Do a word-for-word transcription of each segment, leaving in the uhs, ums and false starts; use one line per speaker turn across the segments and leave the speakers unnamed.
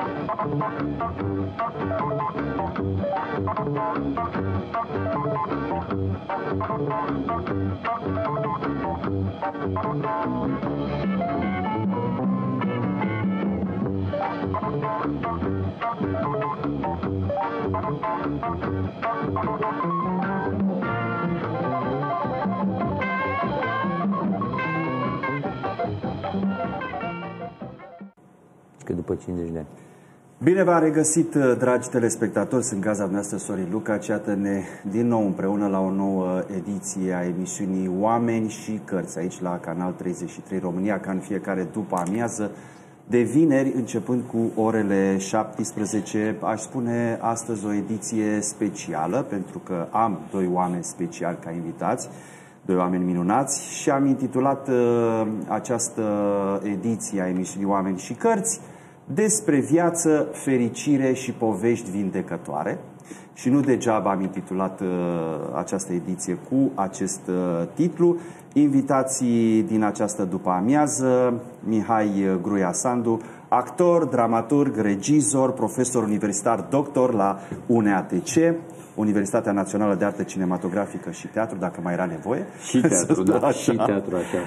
Că după cincizeci de ani.
Bine v-am regăsit, dragi telespectatori, sunt gazda noastră Sorin Luca, iată-ne din nou împreună la o nouă ediție a emisiunii Oameni și Cărți, aici la Canal treizeci și trei România, ca în fiecare după amiază, de vineri, începând cu orele șaptesprezece. Aș spune astăzi o ediție specială, pentru că am doi oameni speciali ca invitați, doi oameni minunați, și am intitulat uh, această ediție a emisiunii Oameni și Cărți despre viață, fericire și povești vindecătoare. Și nu degeaba am intitulat uh, această ediție cu acest uh, titlu. Invitații din această după-amiază: Mihai Gruia Sandu, actor, dramaturg, regizor, profesor universitar, doctor la U N A T C, Universitatea Națională de Artă Cinematografică și Teatru, dacă mai era nevoie.
Și teatru, da, și teatru, așa.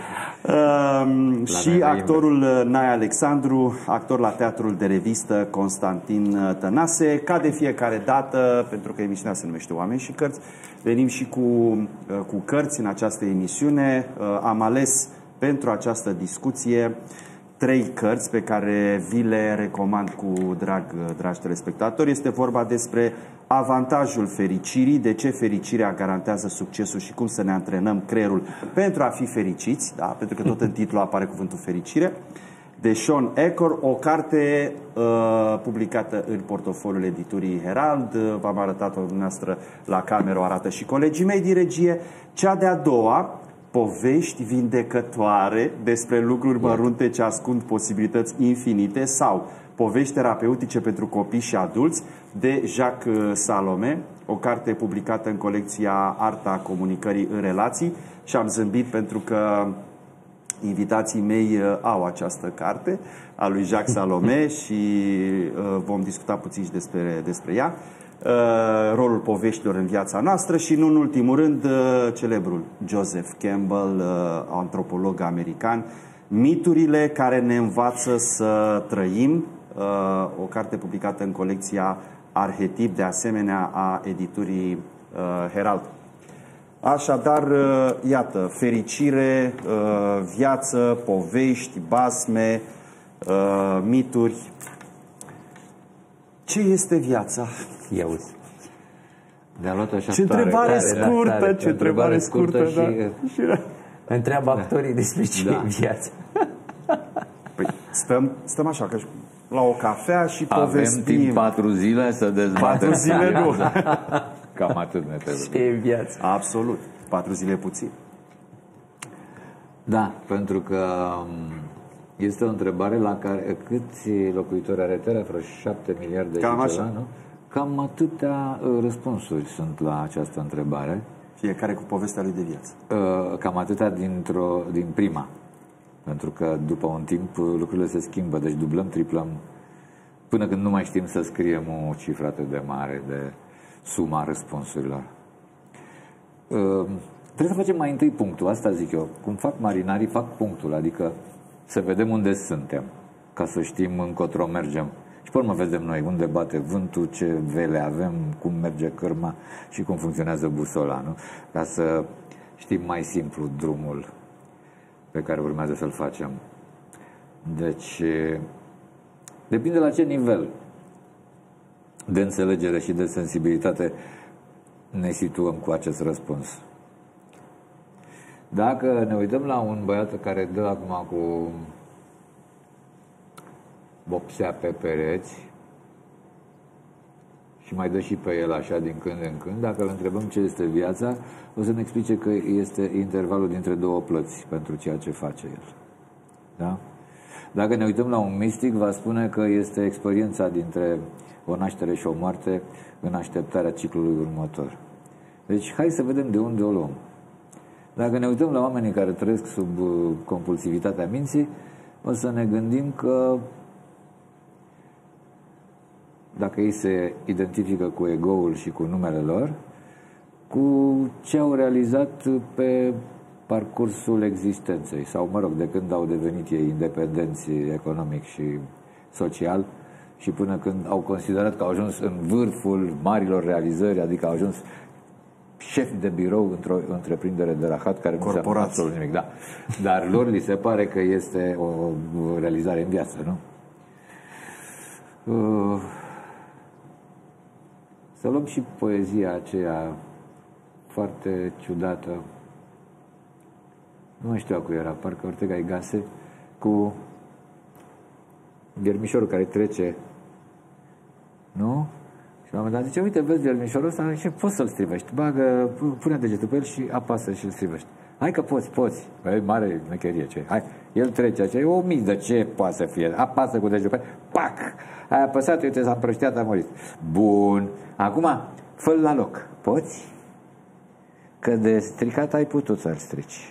Uh, și actorul Nae Alexandru, actor la Teatrul de Revistă Constantin Tănase. Ca de fiecare dată, pentru că emisiunea se numește Oameni și Cărți, venim și cu, cu cărți în această emisiune. Uh, am ales pentru această discuție trei cărți pe care vi le recomand cu drag, dragi telespectatori. Este vorba despre Avantajul fericirii, de ce fericirea garantează succesul și cum să ne antrenăm creierul pentru a fi fericiți, da? Pentru că tot în titlu apare cuvântul fericire, de Shawn Achor, o carte uh, publicată în portofoliul editurii Herald. V-am arătat-o dumneavoastră la cameră, o arată și colegii mei din regie. Cea de-a doua, Povești vindecătoare despre lucruri mărunte ce ascund posibilități infinite, sau Povești terapeutice pentru copii și adulți, de Jacques Salomé, o carte publicată în colecția Arta Comunicării în Relații. Și am zâmbit pentru că invitații mei au această carte a lui Jacques Salomé și uh, vom discuta puțin și despre, despre ea. Uh, rolul poveștilor în viața noastră și, nu în ultimul rând, uh, celebrul Joseph Campbell, uh, antropolog american, Miturile care ne învață să trăim, uh, o carte publicată în colecția Arhetip, de asemenea a editurii uh, Herald. Așadar, uh, iată, fericire, uh, viață, povești, basme, uh, mituri. Ce este viața?
Ia uzi. De-a luat așa
ce
tare,
întrebare
tare,
scurtă,
tare,
ce întrebare scurtă,
și,
da.
și întreabă actorii despre ce da. e viața.
Păi, stăm, stăm așa, că la o cafea și povestim.
Avem timp patru zile să dezbatem.
Patru zile nu.
Cam atât ne trebuie.
Ce e viața?
Absolut. Patru zile puțin.
Da, pentru că este o întrebare la care câți locuitori are Terra? Vreo șapte miliarde
Cam așa.
Ceva, nu? Cam atâtea răspunsuri sunt la această întrebare.
Fiecare cu povestea lui de viață.
Cam atâtea dintr-o, din prima. Pentru că după un timp lucrurile se schimbă, deci dublăm, triplăm, până când nu mai știm să scriem o cifră atât de mare de suma răspunsurilor. Trebuie să facem mai întâi punctul, asta zic eu. Cum fac marinarii, fac punctul, adică să vedem unde suntem, ca să știm încotro mergem. Și pe urmă vedem noi unde bate vântul, ce vele avem, cum merge cărma și cum funcționează busola, nu? Ca să știm mai simplu drumul pe care urmează să-l facem. Deci, depinde la ce nivel de înțelegere și de sensibilitate ne situăm cu acest răspuns. Dacă ne uităm la un băiat care dă acum cu vopsea pe pereți și mai dă și pe el așa din când în când, dacă îl întrebăm ce este viața, o să ne explice că este intervalul dintre două plăți pentru ceea ce face el. Da? Dacă ne uităm la un mistic, va spune că este experiența dintre o naștere și o moarte în așteptarea ciclului următor. Deci, hai să vedem de unde o luăm. Dacă ne uităm la oamenii care trăiesc sub compulsivitatea minții, o să ne gândim că dacă ei se identifică cu ego-ul și cu numele lor, cu ce au realizat pe parcursul existenței sau, mă rog, de când au devenit ei independenți economic și social și până când au considerat că au ajuns în vârful marilor realizări, adică au ajuns șef de birou într-o întreprindere de rahat care nu înseamnă absolut nimic. Da. Dar lor li se pare că este o realizare în viață, nu? Uh, să luăm și poezia aceea foarte ciudată. Nu mai știu a cui era, parcă Ortega y Gasset, cu ghermișorul care trece, nu? Și la un moment dat zice, uite, vezi ghermișorul ăsta și poți să-l strivești. Bagă, pune degetul pe el și apasă și îl strivești. Hai că poți, poți. E mare mecherie ce. Hai, el trece, ce e o miză, ce poate să fie? Apasă cu degetul pe el, pac! Ai apăsat, uite, s-a împrăștiat, a murit. Bun. Acum, fă-l la loc. Poți? Că de stricat ai putut să-l strici.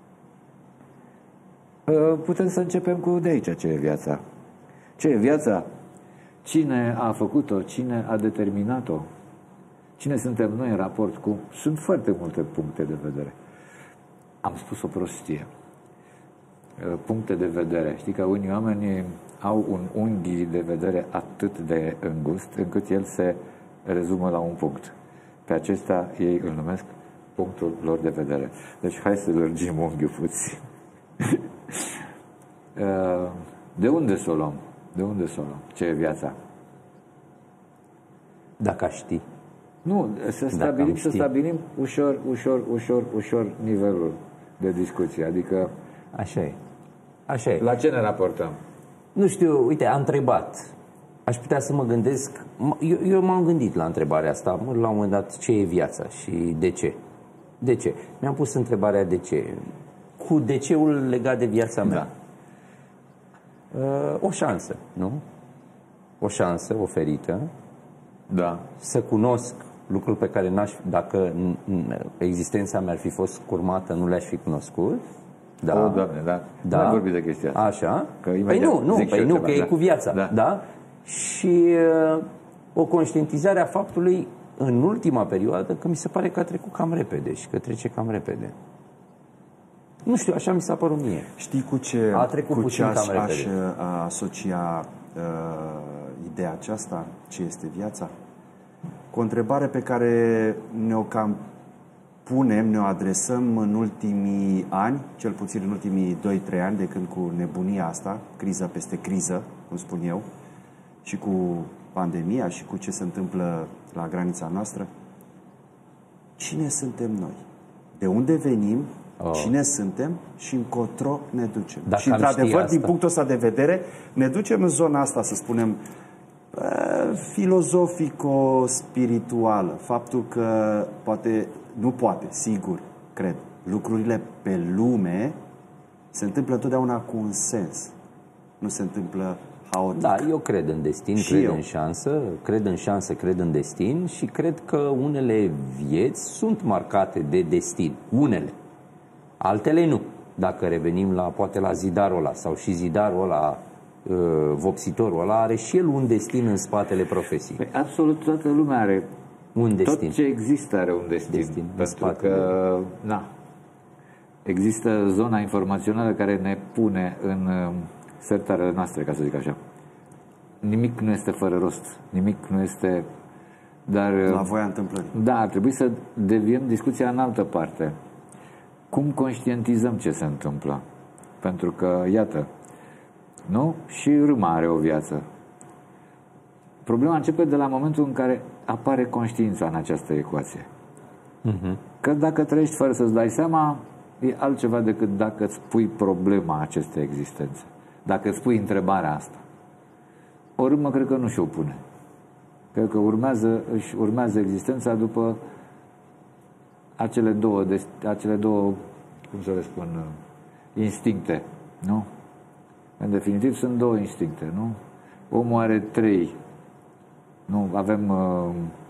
Putem să începem cu de aici ce e viața. Ce e viața? Cine a făcut-o? Cine a determinat-o? Cine suntem noi în raport cu... Sunt foarte multe puncte de vedere. Am spus o prostie. Puncte de vedere. Știi că unii oameni au un unghi de vedere atât de îngust încât el se rezumă la un punct. Pe acesta ei îl numesc punctul lor de vedere. Deci hai să lărgim unghiul puțin. De unde să o luăm? De unde să o luăm? Ce e viața?
Dacă aș ști.
Nu, să stabilim, să stabilim ușor, ușor, ușor, ușor nivelul de discuție. Adică...
Așa e. Așa e.
La ce ne raportăm?
Nu știu, uite, am întrebat. Aș putea să mă gândesc... Eu, eu m-am gândit la întrebarea asta, la un moment dat, ce e viața și de ce? De ce? Mi-am pus întrebarea de ce. Cu de ceul legat de viața mea.
Da.
Uh, o șansă, nu? O șansă oferită.
Da.
Să cunosc lucruri pe care n-aș, dacă existența mea ar fi fost curmată, nu le-aș fi cunoscut. Da.
O, Doamne, da.
Da.
Nu ai vorbit de chestia asta.
Așa. Păi nu, nu, păi nu, că e cu viața. Da. Da? Și uh, o conștientizare a faptului în ultima perioadă că mi se pare că a trecut cam repede și că trece cam repede. Nu știu, așa mi s-a părut mie.
Știi cu ce,
a trecut
cu ce aș,
cam
aș asocia uh, ideea aceasta? Ce este viața? Cu o întrebare pe care ne-o cam punem, ne-o adresăm în ultimii ani, cel puțin în ultimii doi trei ani, de când cu nebunia asta, criza peste criză, cum spun eu, și cu pandemia și cu ce se întâmplă la granița noastră. Cine suntem noi? De unde venim? Oh. Cine suntem și încotro ne ducem? Dacă și într-adevăr, din punctul ăsta de vedere, ne ducem în zona asta, să spunem, filozofico-spirituală. Faptul că poate, nu poate, sigur, cred, lucrurile pe lume se întâmplă întotdeauna cu un sens. Nu se întâmplă haotic.
Da, eu cred în destin, și cred eu. în șansă, cred în șansă, cred în destin și cred că unele vieți sunt marcate de destin. Unele. Altele nu. Dacă revenim la, poate la zidarul ăla sau și zidarul ăla, uh, vopsitorul ăla, are și el un destin în spatele profesiei.
Păi absolut toată lumea are
un destin.
Tot ce există are un destin. destin pentru că, na, există zona informațională care ne pune în uh, sertarele noastre, ca să zic așa. Nimic nu este fără rost. Nimic nu este... Dar,
la voia întâmplării.
Da, ar trebui să deviem discuția în altă parte. Cum conștientizăm ce se întâmplă? Pentru că, iată, nu? Și râma are o viață. Problema începe de la momentul în care apare conștiința în această ecuație. Uh-huh. Că dacă trăiești fără să-ți dai seama, e altceva decât dacă îți pui problema acestei existențe. Dacă îți pui întrebarea asta. O râmă cred că nu și-o pune. Cred că urmează, își urmează existența după acele două, acele două, cum să le spun, instincte, nu? În definitiv sunt două instincte, nu? Omul are trei. Nu, avem uh,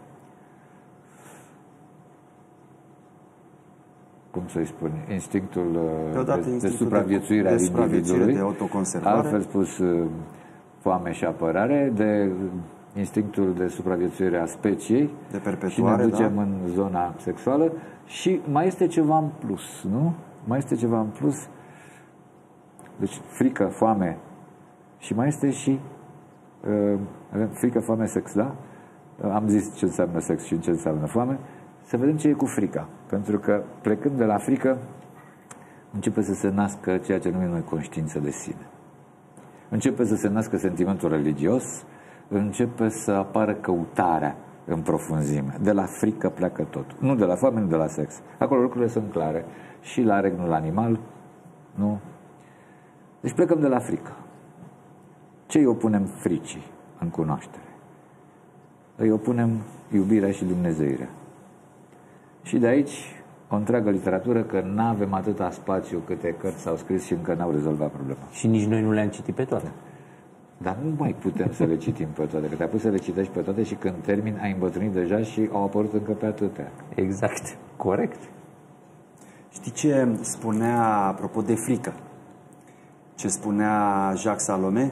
cum să-i spun, instinctul uh, de,
instinctul
de supraviețuire al individului,
de autoconservare.
Altfel spus, uh, foame și apărare, de instinctul de supraviețuire a speciei
de perpetuare,
și ne ducem
da?
în zona sexuală. Și mai este ceva în plus, nu? Mai este ceva în plus. Deci frică, foame și mai este și uh, avem frică, foame, sex, da? Uh, am zis ce înseamnă sex și ce înseamnă foame. Să vedem ce e cu frica. Pentru că plecând de la frică începe să se nască ceea ce numim noi conștiință de sine. Începe să se nască sentimentul religios, începe să apară căutarea în profunzime. De la frică pleacă tot. Nu de la foame, nu de la sex. Acolo lucrurile sunt clare. Și la regnul animal, nu? Deci plecăm de la frică. Ce îi opunem fricii în cunoaștere? Îi opunem iubirea și dumnezeirea. Și de aici o întreagă literatură, că nu avem atâta spațiu câte cărți s-au scris și încă n-au rezolvat problema.
Și nici noi nu le-am citit pe toate.
Dar nu mai putem să le citim pe toate, că te-ai pus să le citești pe toate și când termin ai îmbătrânit deja și au apărut încă pe atâtea.
Exact, corect.
Știi ce spunea, apropo de frică, ce spunea Jacques Salomé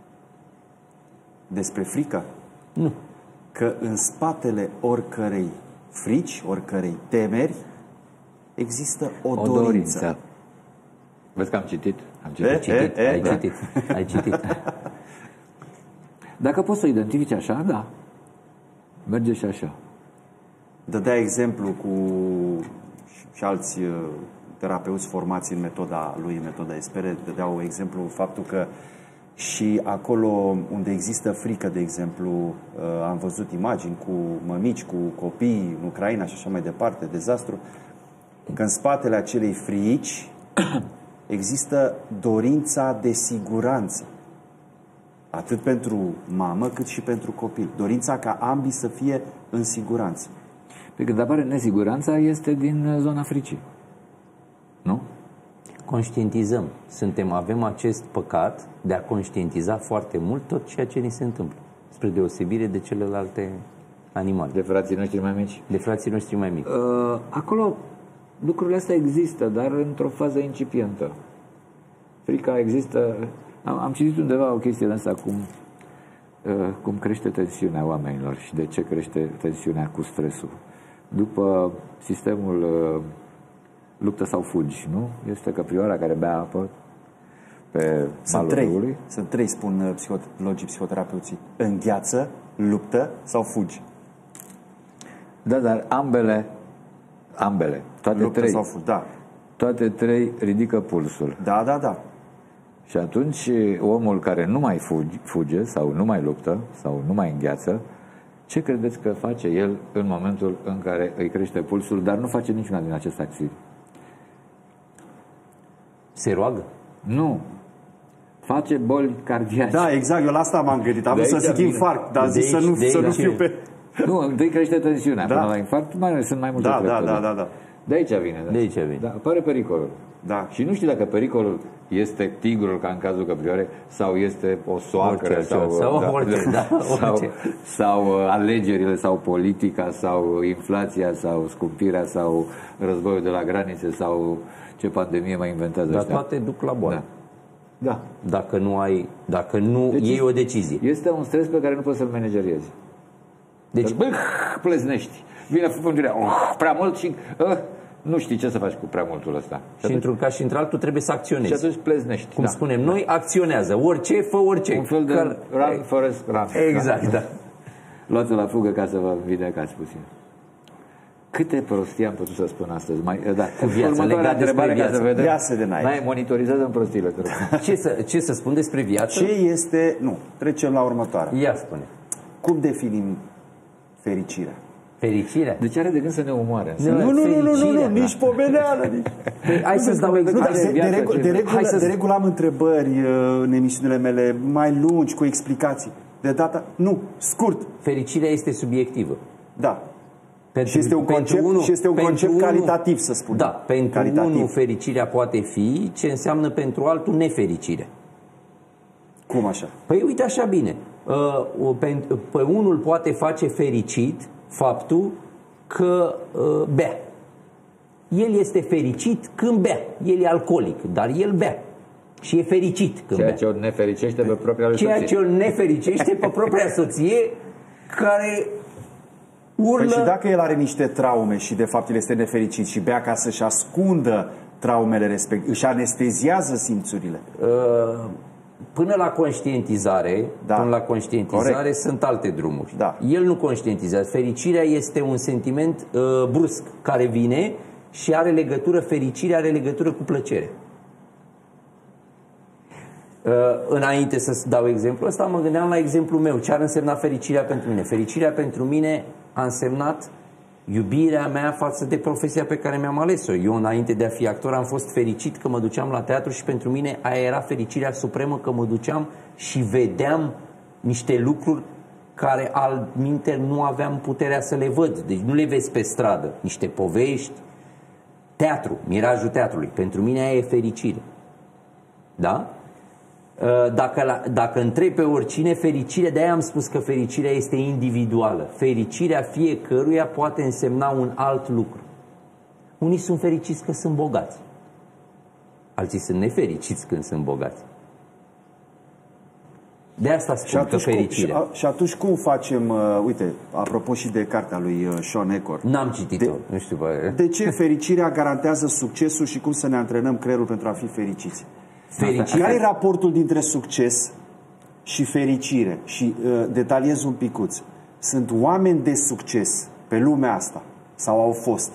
despre frică?
Nu.
Că în spatele oricărei frici, oricărei temeri, există o,
O
dorință.
dorință. Vezi că am citit? Am citit.
E,
Citit,
e,
ai
da.
citit, ai citit.
Dacă poți să o identifici așa, da. Merge și așa.
Dădea exemplu cu și alți uh, terapeuți formați în metoda lui, în metoda Espere, dădeau exemplu faptul că și acolo unde există frică, de exemplu, uh, am văzut imagini cu mămici, cu copii în Ucraina și așa mai departe, dezastru, că în spatele acelei frici există dorința de siguranță. Atât pentru mamă cât și pentru copil. Dorința ca ambii să fie în siguranță.
Pe când apare nesiguranța, este din zona fricii. Nu?
Conștientizăm. Suntem, avem acest păcat de a conștientiza foarte mult tot ceea ce ni se întâmplă. Spre deosebire de celelalte animale.
De frații noștri mai mici.
De frații noștri mai mici.
Uh, acolo lucrurile astea există, dar într-o fază incipientă. Frica există. Am, am citit undeva o chestie de asta, cum, uh, cum crește tensiunea oamenilor și de ce crește tensiunea cu stresul. După sistemul uh, luptă sau fugi, nu? Este căprioara care bea apă pe
Sunt trei, râului. Sunt trei, spun psihologii, psihoterapeuții. Îngheață, luptă sau fugi.
Da, dar ambele, ambele, toate
luptă
trei,
sau fugi, da.
toate trei ridică pulsul.
Da, da, da.
Și atunci omul care nu mai fugi, fuge sau nu mai luptă sau nu mai îngheață, ce credeți că face el în momentul în care îi crește pulsul, dar nu face niciuna din aceste acțiuni?
Se roagă?
Nu. Face boli cardiace.
Da, exact, eu la asta m-am gândit. Am vrut să zic infarct, dar zis să nu, să nu fiu pe...
Nu, întâi crește tensiunea.
Da.
Până la infarct mai sunt mai multe
Da,
trepte,
da, da, da, da.
De aici vine. Da.
De aici vine.
Da, apare pericolul.
Da.
Și nu știu dacă pericolul este tigrul, ca în cazul căprioarei, sau este o soacră,
orice,
sau,
sau,
da,
orice, da,
sau,
orice.
sau alegerile, sau politica, sau inflația, sau scumpirea, sau războiul de la granițe, sau ce pandemie mai inventează
Dar
ăștia.
toate duc la boală.
Da. Da.
Dacă nu ai, dacă nu
Deci
iei o decizie.
Este un stres pe care nu poți să-l manageriezi.
Deci,
Bă, pleznești. Vine fundurea, oh, prea mult și uh, nu știi ce să faci cu prea multul ăsta.
și într-un caz și într-altul trebuie să acționezi.
Și atunci pleznești.
Cum
da.
spunem noi, acționează. Orice, fă orice.
Un fel de
Că...
run, forest, run.
Exact, da.
Luați-o la fugă ca să vă vindecați puțin. Câte prostii am putut să spun astăzi? Mai, da.
Cu viața,
Următoarea
legat despre
întrebare,
viață.
ca să vedem.
Iasă de n-ai.
N-ai, monitorizează în prostiile. Te rog.
Ce să, ce să spun despre viață?
Ce este... Nu, trecem la următoarea.
Ia spune.
Cum definim fericirea?
Fericirea?
Deci are de gând să ne omoare.
Nu,
Nu, nu, nu, nu, nu,
fericirea.
nici pomeneală. Nici...
Păi, hai să-ți dau
Nu,
exemplu.
dar de, de,
viață,
regu-
ce-
de, regulă,
Hai să-
de regulă am întrebări uh, în emisiunile mele mai lungi, cu explicații. De data, nu, scurt,
Fericirea este subiectivă.
da.
Pentru,
Și este un
pentru
concept,
unul,
și este un
pentru
concept
unul,
calitativ, să spunem.
Da, pentru
calitativ.
unul fericirea poate fi ce înseamnă pentru altul nefericire.
Cum așa?
Păi uite așa bine. Uh, pe, pe unul poate face fericit faptul că uh, bea. El este fericit când bea. El e alcoolic, dar el bea. Și e fericit când
Ceea
bea.
ce o nefericește pe propria lui
Ceea
soție.
ce o nefericește pe propria soție care urlă...
Păi și dacă el are niște traume și de fapt el este nefericit și bea ca să-și ascundă traumele respective, își anesteziază simțurile?
Până la conștientizare, da. până la conștientizare Corect. sunt alte drumuri.
Da.
El nu conștientizează. Fericirea este un sentiment uh, brusc care vine și are legătură, fericirea are legătură cu plăcere. Uh, înainte să dau exemplul ăsta, mă gândeam la exemplul meu. Ce ar însemna fericirea pentru mine? Fericirea pentru mine a însemnat iubirea mea față de profesia pe care mi-am ales-o. Eu, înainte de a fi actor, am fost fericit că mă duceam la teatru și pentru mine aia era fericirea supremă, că mă duceam și vedeam niște lucruri care altminteri nu aveam puterea să le văd. Deci nu le vezi pe stradă. Niște povești, teatru, mirajul teatrului. Pentru mine aia e fericire. Da? Dacă, dacă întrebi pe oricine, fericirea, de-aia am spus că fericirea este individuală. Fericirea fiecăruia poate însemna un alt lucru. Unii sunt fericiți că sunt bogați. Alții sunt nefericiți când sunt bogați. De asta spun că fericirea.
Cum, și, și atunci cum facem, uh, uite, apropo și de cartea lui uh, Sean Eckhart.
N-am citit-o, nu știu. Bă.
De ce fericirea garantează succesul și cum să ne antrenăm creierul pentru a fi fericiți? Fericire. Care e raportul dintre succes și fericire? Și uh, detaliez un picuț. Sunt oameni de succes pe lumea asta, sau au fost,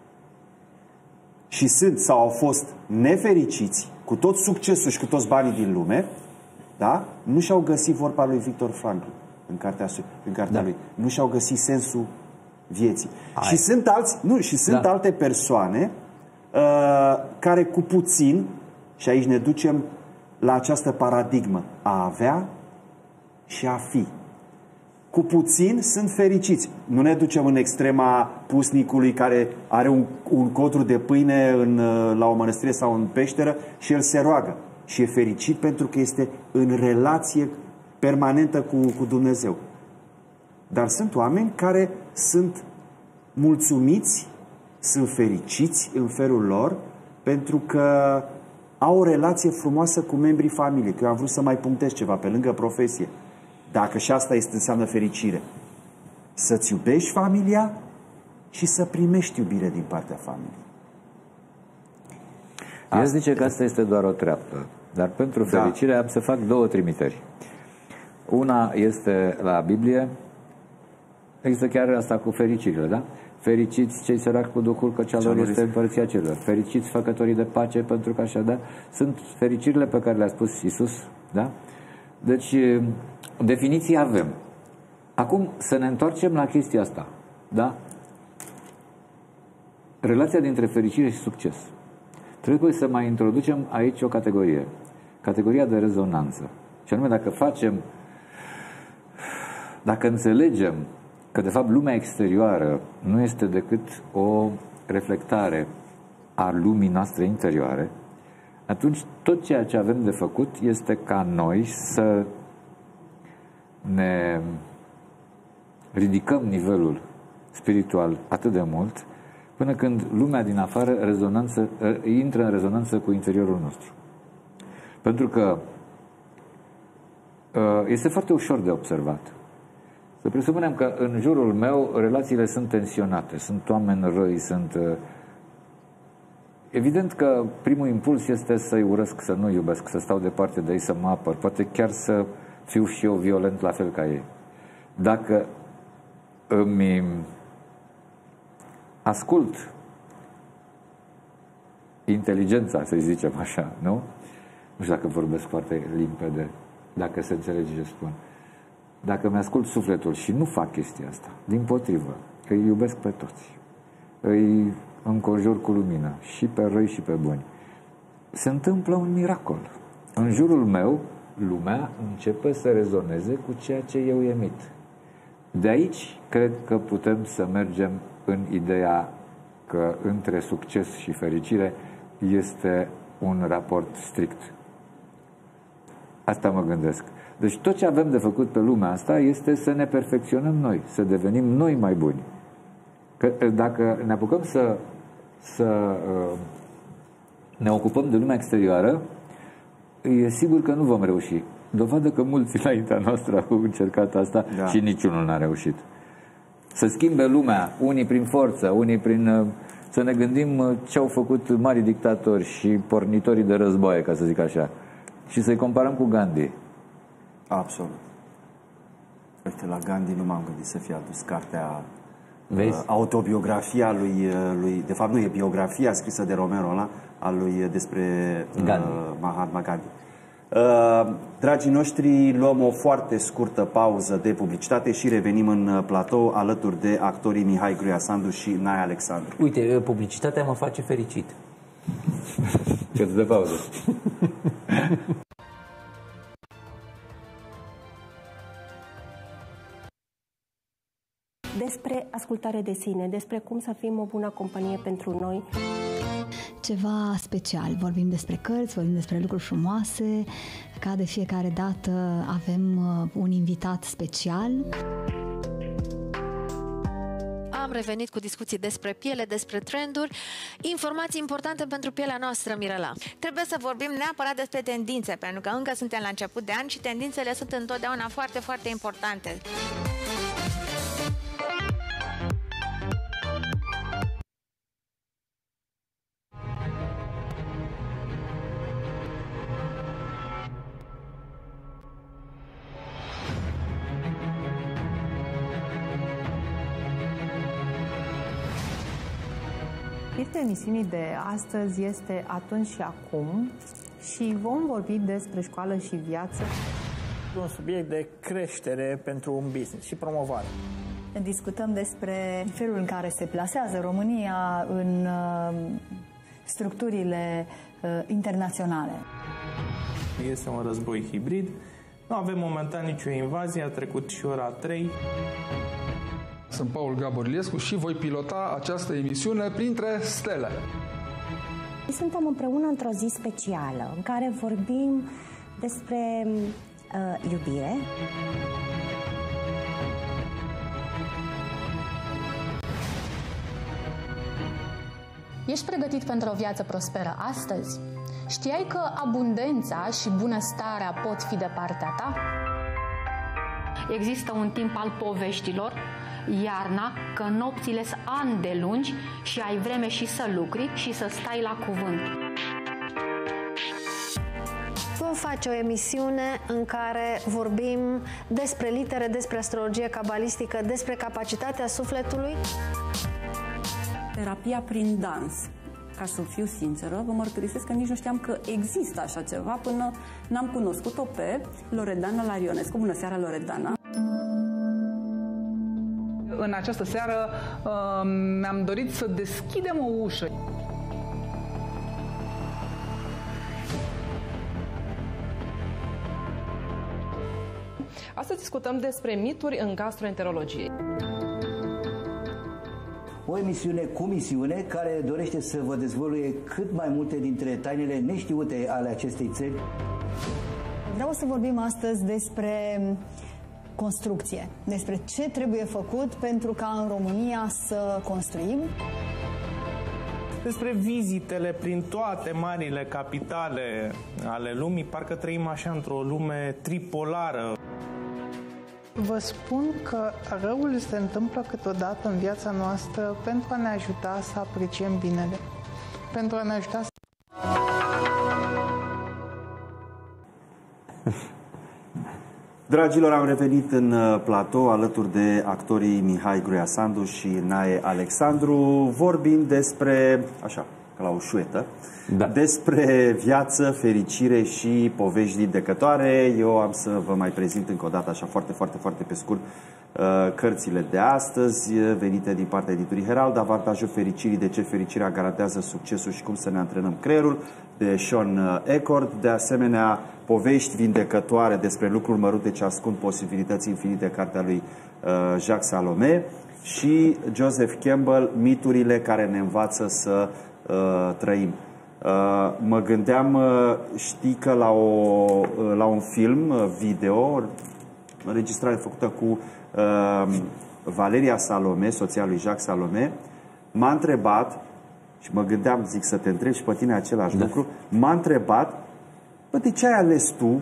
și sunt sau au fost nefericiți, cu tot succesul și cu toți banii din lume, da? Nu și-au găsit, vorba lui Victor Frankl în cartea, în cartea da. lui, nu și-au găsit sensul vieții. Hai. Și sunt, alți, nu, și sunt da. alte persoane uh, care cu puțin, și aici ne ducem la această paradigmă a avea și a fi. Cu puțin sunt fericiți. Nu ne ducem în extrema pusnicului care are un, un codru de pâine în, la o mănăstire sau în peșteră și el se roagă. Și e fericit pentru că este în relație permanentă cu, cu Dumnezeu. Dar sunt oameni care sunt mulțumiți, sunt fericiți în felul lor pentru că au o relație frumoasă cu membrii familiei. Că eu am vrut să mai punctez ceva pe lângă profesie. Dacă și asta este, înseamnă fericire. Să-ți iubești familia și să primești iubire din partea familiei.
Eu zice că asta este doar o treaptă. Dar pentru fericire da. am să fac două trimiteri. Una este la Biblie. Există chiar asta cu fericirile, da? Fericiți cei săraci cu Duhul, că cea lor este împărăția celor. Fericiți făcătorii de pace, pentru că așa, da? Sunt fericirile pe care le-a spus Iisus, da? Deci, definiții avem. Acum să ne întoarcem la chestia asta, da? Relația dintre fericire și succes. Trebuie să mai introducem aici o categorie. Categoria de rezonanță. Și anume, dacă facem, dacă înțelegem că de fapt lumea exterioară nu este decât o reflectare a lumii noastre interioare, atunci tot ceea ce avem de făcut este ca noi să ne ridicăm nivelul spiritual atât de mult până când lumea din afară rezonanță, intră în rezonanță cu interiorul nostru. Pentru că este foarte ușor de observat. Să presupunem că în jurul meu relațiile sunt tensionate, sunt oameni răi, sunt... Evident că primul impuls este să-i urăsc, să nu iubesc, să stau departe de ei, să mă apăr, poate chiar să fiu și eu violent la fel ca ei. Dacă îmi ascult inteligența, să zicem așa, nu? Nu știu dacă vorbesc foarte limpede, dacă se înțelege ce spun. Dacă mi-ascult sufletul și nu fac chestia asta, dimpotrivă, că îi iubesc pe toți, îi înconjur cu lumină, și pe răi și pe buni, se întâmplă un miracol. În jurul meu, lumea începe să rezoneze cu ceea ce eu emit. De aici, cred că putem să mergem în ideea că între succes și fericire este un raport strict. Asta mă gândesc. Deci tot ce avem de făcut pe lumea asta este să ne perfecționăm noi, să devenim noi mai buni. Că dacă ne apucăm să, să uh, ne ocupăm de lumea exterioară, e sigur că nu vom reuși. Dovadă că mulți înaintea noastră au încercat asta da. și niciunul n-a reușit. Să schimbe lumea, unii prin forță, unii prin... Să ne gândim ce au făcut mari dictatori și pornitorii de războaie, ca să zic așa. Și să-i comparăm cu Gandhi.
Absolut. Uite, la Gandhi nu m-am gândit să fie adus cartea,
Vezi?
Uh, autobiografia lui, lui, de fapt nu e biografia scrisă de Romero ăla, a lui despre
Gandhi.
Uh, Mahatma Gandhi. Uh, dragii noștri, luăm o foarte scurtă pauză de publicitate și revenim în platou alături de actorii Mihai Gruia Sandu și Nae Alexandru.
Uite, publicitatea mă face fericit.
Ce-ți dă pauză.
Despre ascultare de sine, despre cum să fim o bună companie pentru noi.
Ceva special. Vorbim despre cărți, vorbim despre lucruri frumoase. Ca de fiecare dată avem un invitat special.
Am revenit cu discuții despre piele, despre trenduri, informații importante pentru pielea noastră, Mirela.
Trebuie să vorbim neapărat despre tendințe, pentru că încă suntem la început de an și tendințele sunt întotdeauna foarte, foarte importante.
Titlul emisiunii de astăzi este Atunci și Acum și vom vorbi despre școală și viață.
Un subiect de creștere pentru un business și promovare.
Discutăm despre felul în care se plasează România în uh, structurile uh, internaționale.
Este un război hibrid. Nu avem momentan nicio invazie, a trecut și ora trei.
Sunt Paul Gaborlescu și voi pilota această emisiune printre stele.
Suntem împreună într-o zi specială în care vorbim despre uh, iubire.
Ești pregătit pentru o viață prosperă astăzi? Știai că abundența și bunăstarea pot fi de partea ta?
Există un timp al poveștilor, iarna, că nopțile sunt ani de lungi și ai vreme și să lucri și să stai la cuvânt.
Vom face o emisiune în care vorbim despre litere, despre astrologie cabalistică, despre capacitatea sufletului.
Terapia prin dans. Ca să fiu sinceră, vă mărturisesc că nici nu știam că există așa ceva până n-am cunoscut-o pe Loredana Larionescu. Bună seara, Loredana!
În această seară uh, mi-am dorit să deschidem o ușă.
Astăzi discutăm despre mituri în gastroenterologie.
O emisiune cu misiune care dorește să vă dezvăluie cât mai multe dintre tainele neștiute ale acestei țări.
Vreau să vorbim astăzi despre construcție, despre ce trebuie făcut pentru ca în România să construim.
Despre vizitele prin toate marile capitale ale lumii, parcă trăim așa într-o lume tripolară.
Vă spun că răul se întâmplă câteodată în viața noastră pentru a ne ajuta să apreciem binele, pentru a ne ajuta să...
Dragilor, am revenit în platou alături de actorii Mihai Gruia Sandu și Nae Alexandru, vorbind despre, așa, ca la o șuetă, da. despre viață, fericire și povești didecătoare. Eu am să vă mai prezint încă o dată, așa foarte, foarte, foarte pe scurt, cărțile de astăzi, venite din partea editurii Herald, Avantajul fericirii, de ce fericirea garantează succesul și cum să ne antrenăm creierul, de Sean Ecord, de asemenea Povești vindecătoare despre lucruri mărunte ce ascund posibilități infinite, cartea lui Jacques Salomé, și Joseph Campbell, Miturile care ne învață să uh, trăim. Uh, mă gândeam, uh, știi că la, o, uh, la un film uh, video, înregistrare făcută cu uh, Valeria Salomé, soția lui Jacques Salomé, m-a întrebat, și mă gândeam, zic, să te întreb și pe tine același da. lucru, m-a întrebat, bă, de ce ai ales tu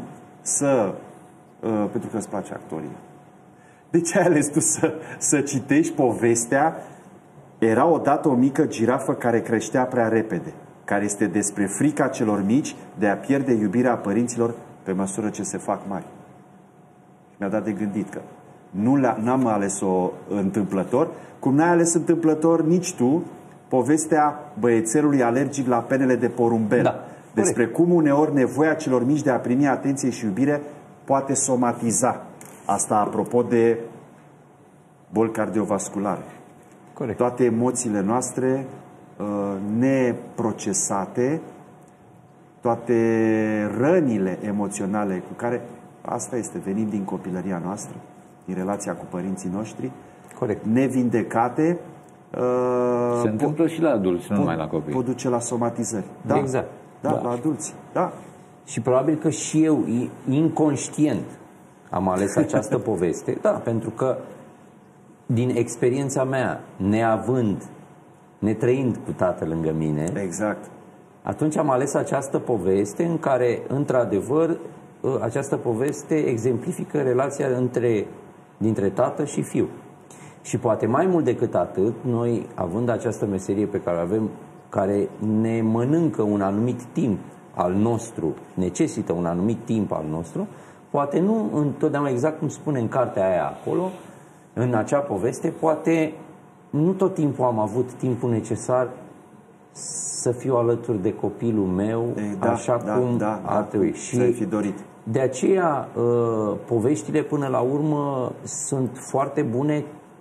să, uh, pentru că îți place actoria, de ce ai ales tu să, să citești povestea Era odată o mică girafă care creștea prea repede, care este despre frica celor mici de a pierde iubirea părinților pe măsură ce se fac mari. Mi-a dat de gândit că nu n-am ales-o întâmplător, cum n-ai ales întâmplător nici tu povestea băiețelului alergic la penele de porumbel. Da, despre corect. Cum uneori nevoia celor mici de a primi atenție și iubire poate somatiza. Asta apropo de boli cardiovasculare. Corect. Toate emoțiile noastre uh, neprocesate, toate rănile emoționale cu care, asta este, venim din copilăria noastră, din relația cu părinții noștri, corect, nevindecate, uh,
se întâmplă și la adulți, nu numai la copii.
Pot duce la somatizări. Da,
exact.
Da, da, la adulți. Da.
Și probabil că și eu, inconștient, am ales această poveste, da, pentru că din experiența mea, neavând, netrăind cu tatăl lângă mine,
exact,
atunci am ales această poveste în care, într-adevăr, această poveste exemplifică relația între, dintre tată și fiu. Și poate mai mult decât atât, noi, având această meserie pe care o avem, care ne mănâncă un anumit timp al nostru, necesită un anumit timp al nostru, poate nu întotdeauna, exact cum spune în cartea aia acolo, în acea poveste, poate nu tot timpul am avut timpul necesar să fiu alături de copilul meu, Ei, da, așa da, cum da, ar da, trebui. Și
fi dorit.
De aceea, poveștile până la urmă sunt foarte bune,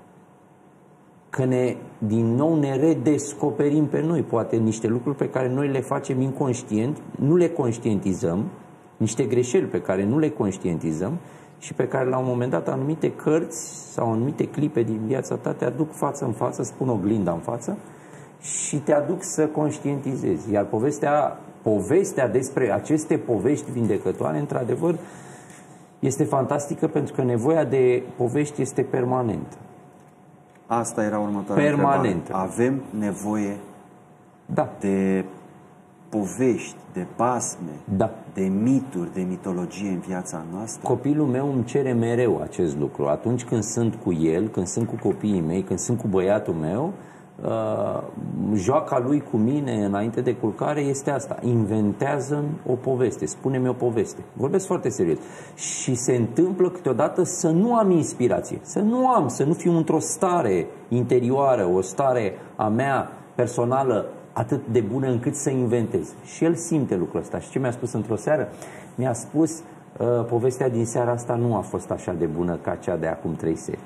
că ne, din nou ne redescoperim pe noi, poate niște lucruri pe care noi le facem inconștient, nu le conștientizăm, niște greșeli pe care nu le conștientizăm și pe care la un moment dat anumite cărți sau anumite clipe din viața ta te aduc față în față, spun oglinda în față și te aduc să conștientizezi. Iar povestea, povestea despre aceste povești vindecătoare, într-adevăr, este fantastică pentru că nevoia de povești este permanentă.
Asta era următoarea
permanentă.
Întrebare. Avem nevoie
da.
de povești, de basme,
da.
de mituri, de mitologie în viața noastră?
Copilul meu îmi cere mereu acest lucru. Atunci când sunt cu el, când sunt cu copiii mei, când sunt cu băiatul meu, uh, joaca lui cu mine înainte de culcare este asta. Inventează o poveste, spune-mi o poveste. Vorbesc foarte serios. Și se întâmplă câteodată să nu am inspirație, să nu am, să nu fiu într-o stare interioară, o stare a mea personală atât de bună încât să inventez. Și el simte lucrul ăsta. Și ce mi-a spus într-o seară? Mi-a spus, uh, povestea din seara asta nu a fost așa de bună ca cea de acum trei serii.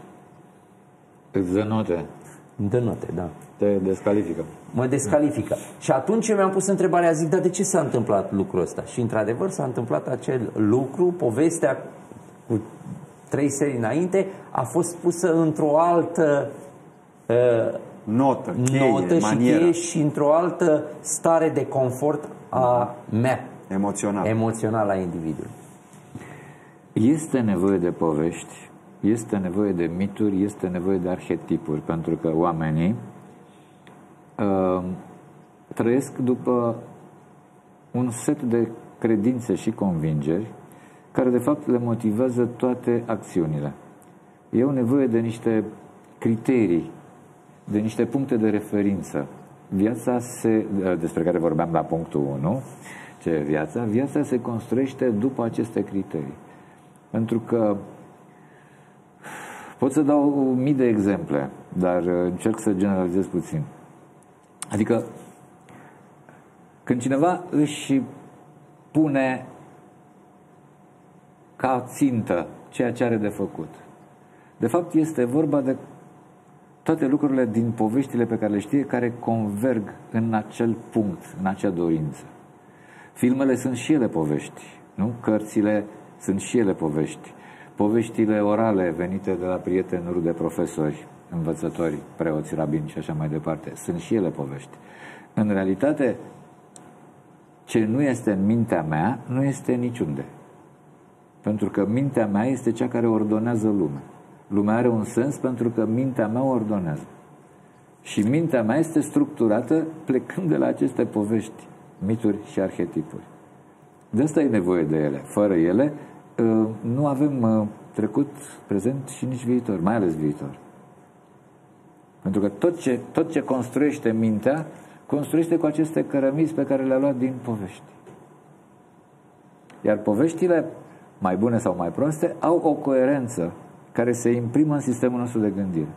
Îți dă note.
Dă note, da.
Te descalifică.
Mă descalifică. Da. Și atunci eu mi-am pus întrebarea, zic, dar de ce s-a întâmplat lucrul ăsta? Și într-adevăr s-a întâmplat acel lucru, povestea cu trei serii înainte a fost pusă într-o altă uh,
notă, cheie,
notă și
manieră.
cheie și într-o altă stare de confort a mea.
Emoțional.
Emoțional a individului.
Este nevoie de povești, este nevoie de mituri, este nevoie de arhetipuri, pentru că oamenii uh, trăiesc după un set de credințe și convingeri care de fapt le motivează toate acțiunile. E o nevoie de niște criterii, de niște puncte de referință. Viața se, despre care vorbeam la punctul unu, ce e viața, viața se construiește după aceste criterii. Pentru că pot să dau mii de exemple, dar încerc să generalizez puțin. Adică când cineva își pune ca țintă ceea ce are de făcut, de fapt este vorba de toate lucrurile din poveștile pe care le știe, care converg în acel punct, în acea dorință. Filmele sunt și ele povești, nu? Cărțile sunt și ele povești. Poveștile orale venite de la prieteni, rude, profesori, învățători, preoți, rabini și așa mai departe, sunt și ele povești. În realitate, ce nu este în mintea mea, nu este niciunde. Pentru că mintea mea este cea care ordonează lumea. Lumea are un sens pentru că mintea mea o ordonează. Și mintea mea este structurată plecând de la aceste povești, mituri și arhetipuri. De asta e nevoie de ele. Fără ele, nu avem trecut, prezent și nici viitor, mai ales viitor. Pentru că tot ce, tot ce construiește mintea, construiește cu aceste cărămizi pe care le-a luat din povești. Iar poveștile, mai bune sau mai proaste, au o coerență care se imprimă în sistemul nostru de gândire.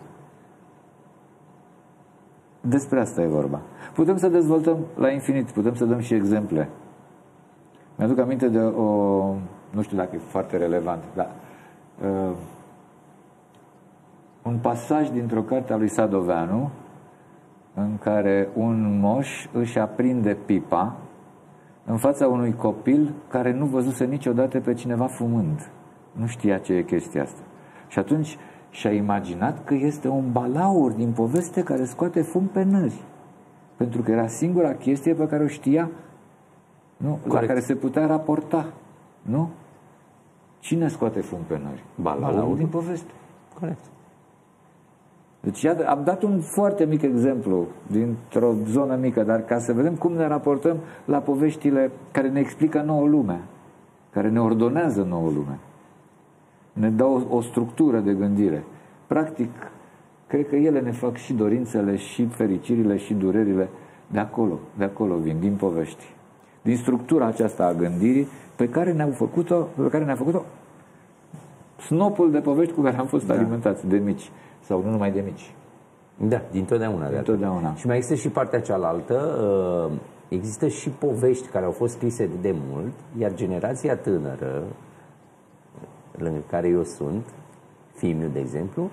Despre asta e vorba. Putem să dezvoltăm la infinit, putem să dăm și exemple. Mi-aduc aminte de o... nu știu dacă e foarte relevant, dar... Uh, un pasaj dintr-o carte a lui Sadoveanu în care un moș își aprinde pipa în fața unui copil care nu văzuse niciodată pe cineva fumând. Nu știa ce e chestia asta. Și atunci și-a imaginat că este un balaur din poveste care scoate fum pe nări. Pentru că era singura chestie pe care o știa, nu? La care se putea raporta. Nu? Cine scoate fum pe nări? Balaurul din poveste.
Corect.
Deci am dat un foarte mic exemplu dintr-o zonă mică, dar ca să vedem cum ne raportăm la poveștile care ne explică nouă lumea, care ne ordonează nouă lume, ne dau o, o structură de gândire. Practic, cred că ele ne fac și dorințele, și fericirile, și durerile de acolo, de acolo vin, din povești. Din structura aceasta a gândirii pe care ne-au făcut-o, pe care ne-a făcut-o snopul de povești cu care am fost da. alimentați de mici. Sau nu numai de mici.
Da, dintotdeauna.
Din totdeauna.
Și mai există și partea cealaltă. Există și povești care au fost scrise de mult, iar generația tânără, lângă care eu sunt, fiul meu, de exemplu,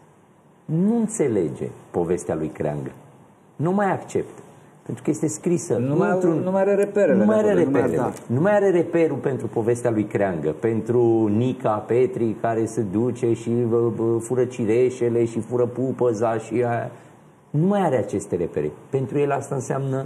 nu înțelege povestea lui Creangă. Nu mai acceptă. Pentru că este scrisă
nu mai, nu mai are reperele.
Nu mai are reperele.
Nu mai,
nu mai are reperul pentru povestea lui Creangă, pentru Nica Petri care se duce și fură cireșele și fură pupăza și aia. Nu mai are aceste repere. Pentru el asta înseamnă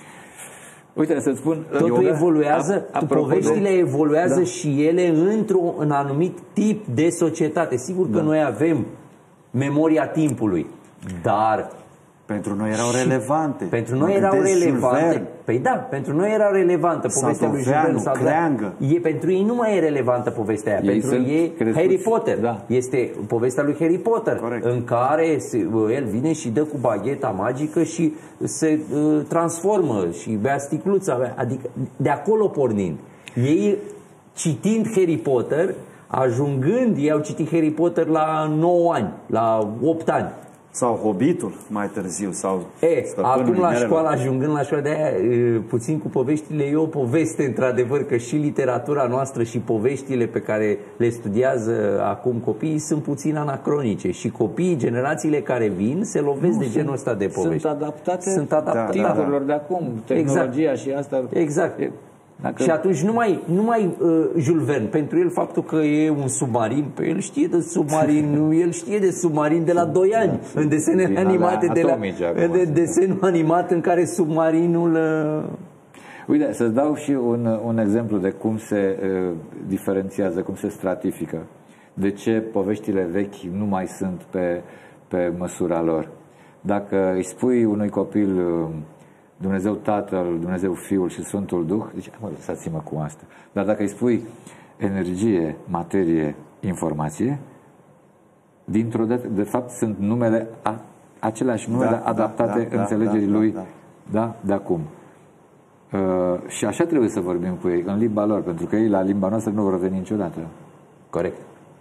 uite, să-ți spun,
totul evoluează, poveștile
de...
evoluează
da.
și ele într-un anumit tip de societate. Sigur că da. noi avem memoria timpului, dar
pentru noi erau relevante.
Pentru noi erau relevante. Păi da, pentru noi era relevantă povestea lui Jules Verne.
Creangă.
E, pentru ei nu mai e relevantă povestea aia. Ei pentru ei Harry Potter. Da. Este povestea lui Harry Potter. Corect. În care se, el vine și dă cu bagheta magică și se uh, transformă și bea sticluța. Adică de acolo pornind. Ei citind Harry Potter, ajungând, ei au citit Harry Potter la nouă ani, la opt ani.
Sau Hobbitul mai târziu. Sau
e, acum la școală, ajungând la școală, de aia, puțin cu poveștile, e o poveste într-adevăr că și literatura noastră și poveștile pe care le studiază acum copiii sunt puțin anacronice și copiii, generațiile care vin, se lovesc nu, de genul ăsta de povești.
Sunt adaptate,
sunt adaptate
timpurilor da, da. de acum, tehnologia exact. și asta.
Exact. E, Dacă... Și atunci numai, numai uh, Jules Verne, pentru el faptul că e un submarin, pe el știe de submarin, el știe de submarin de la doi ani, în desene animate, de la, de desenul animat în care submarinul... Uh...
Uite, să-ți dau și un, un exemplu de cum se uh, diferențiază, cum se stratifică, de ce poveștile vechi nu mai sunt pe, pe măsura lor. Dacă îi spui unui copil... Uh, Dumnezeu Tatăl, Dumnezeu Fiul și Sfântul Duh, zice, mă, lăsați-mă cu asta. Dar dacă îi spui energie, materie, informație, dintr-o dată, de fapt, sunt numele, a, aceleași numele da, adaptate da, da, înțelegerii da, da, lui da, da. Da, de acum. Uh, și așa trebuie să vorbim cu ei, în limba lor, pentru că ei la limba noastră nu vor veni niciodată.
Corect.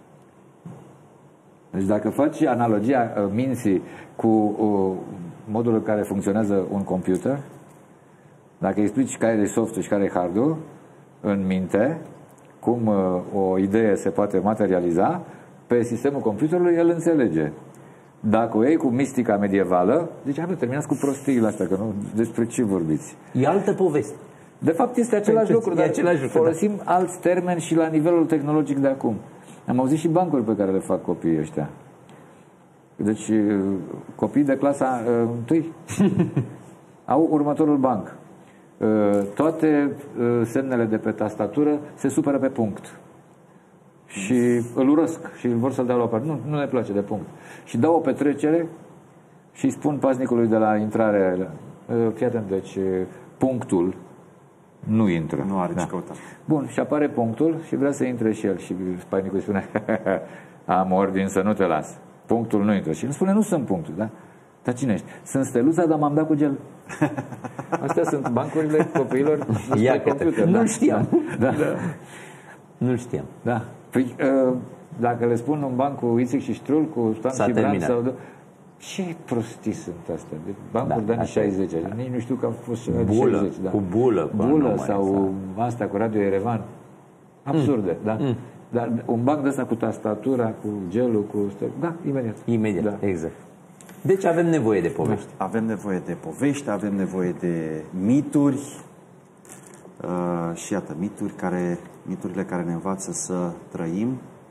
Deci dacă faci analogia uh, minții cu uh, modul în care funcționează un computer, dacă explici care e softul și care e hardul în minte, cum uh, o idee se poate materializa, pe sistemul computerului el înțelege. Dacă o iei cu mistica medievală, zice, hai, terminați cu prostiile astea, că nu, despre ce vorbiți?
E altă poveste.
De fapt este același lucru, dar
același lucru,
folosim
da.
alți termeni și la nivelul tehnologic de acum. Am auzit și bancuri pe care le fac copiii ăștia. Deci copiii de clasa uh, întâi au următorul banc. Uh, toate uh, semnele de pe tastatură se supără pe punct. Și îl urăsc și vor să-l dea la o parte. Nu, nu le place de punct. Și dau o petrecere și îi spun paznicului de la intrare, uh, fii atent, deci punctul nu intră.
Nu are
da.
ce căuta.
Bun, și apare punctul și vrea să intre și el. Și spainicul spune, am ordin să nu te las. Punctul nu intră. Și el spune, nu sunt punctul, da? Dar cine ești? Sunt steluța, dar m-am dat cu gel. Astea sunt bancurile copiilor
spre
computer.
Nu
da.
știam.
Da.
Da. Nu știam.
Da. Păi, uh, dacă le spun un banc cu Ițic și Ștrul, cu Stan și Bran sau... Ce prostii sunt astea? De bancuri da, de anii șaizeci. Nici nu știu că au fost
bulă,
șaizeci. Da.
Cu bulă.
Bulă sau asta cu Radio Erevan. Absurde, mm. da? Mm. Dar un banc de ăsta cu tastatura, cu gelul, cu... Da, imediat.
Imediat,
da.
Exact. Deci avem nevoie de povești.
Avem nevoie de povești, avem nevoie de mituri. Uh, și iată, mituri care, miturile care ne învață să trăim.